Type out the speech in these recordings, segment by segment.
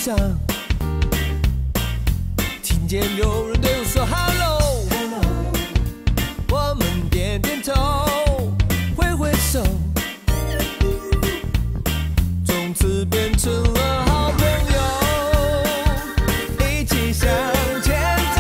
上，听见有人对我说 Hello， 我们点点头，挥挥手，从此变成了好朋友，一起向前走，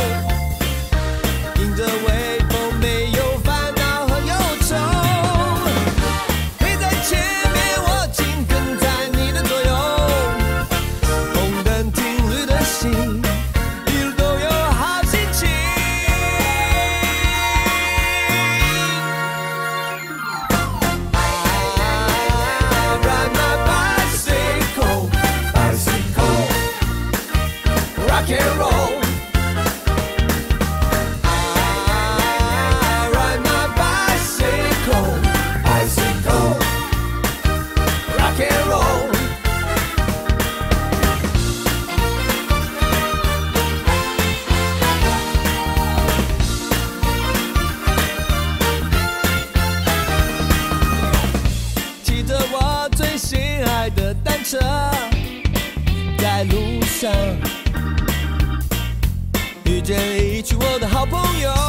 迎着微风，没有烦恼和忧愁。你在前面，我紧跟在你的左右，红灯停绿的心，一路都有好心情。I ride my bicycle, bicycle, rock and roll. I ride my bicycle, bicycle, rock and roll. 骑着我最心爱的单车，在路上遇见一群我的好朋友，